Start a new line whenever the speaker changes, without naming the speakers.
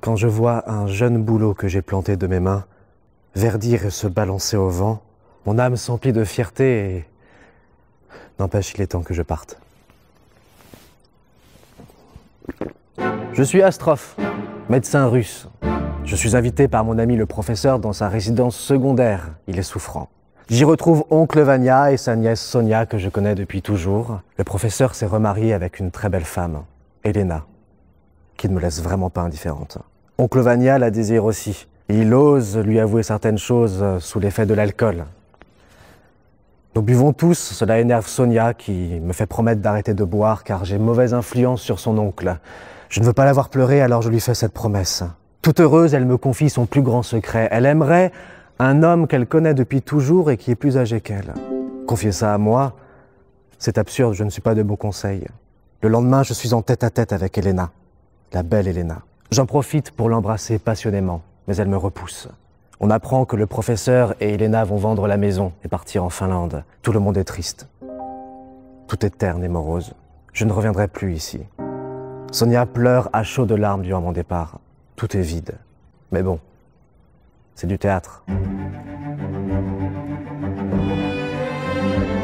Quand je vois un jeune bouleau que j'ai planté de mes mains verdir et se balancer au vent, mon âme s'emplit de fierté et n'empêche, il est temps que je parte. Je suis Astrophe, médecin russe. Je suis invité par mon ami le professeur dans sa résidence secondaire. Il est souffrant. J'y retrouve oncle Vania et sa nièce Sonia que je connais depuis toujours. Le professeur s'est remarié avec une très belle femme, Elena, qui ne me laisse vraiment pas indifférente. Oncle Vania la désire aussi. Il ose lui avouer certaines choses sous l'effet de l'alcool. Nous buvons tous, cela énerve Sonia qui me fait promettre d'arrêter de boire car j'ai mauvaise influence sur son oncle. Je ne veux pas la voir pleurer, alors je lui fais cette promesse. Toute heureuse, elle me confie son plus grand secret. Elle aimerait un homme qu'elle connaît depuis toujours et qui est plus âgé qu'elle. Confier ça à moi, c'est absurde, je ne suis pas de bon conseil. Le lendemain, je suis en tête-à-tête avec Elena, la belle Elena. J'en profite pour l'embrasser passionnément, mais elle me repousse. On apprend que le professeur et Elena vont vendre la maison et partir en Finlande. Tout le monde est triste. Tout est terne et morose. Je ne reviendrai plus ici. Sonia pleure à chaudes larmes durant mon départ. Tout est vide. Mais bon, c'est du théâtre.